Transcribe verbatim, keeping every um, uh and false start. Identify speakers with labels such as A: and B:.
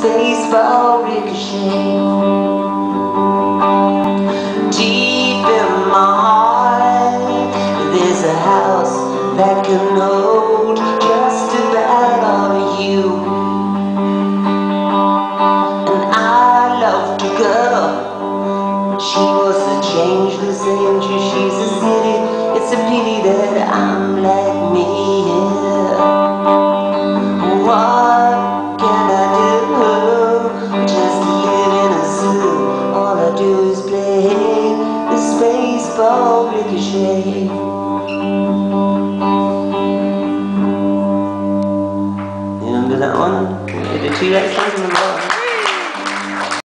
A: Spaceball Ricochet. Deep in my heart, there's a house that can hold just about all of you. And I loved a girl, she was a changeless angel. She's a city, it's a pity that I'm like me. What can I do? Just live in a zoo. All I do is play the Spaceball Ricochet. You remember that one? The T-Rex songs in the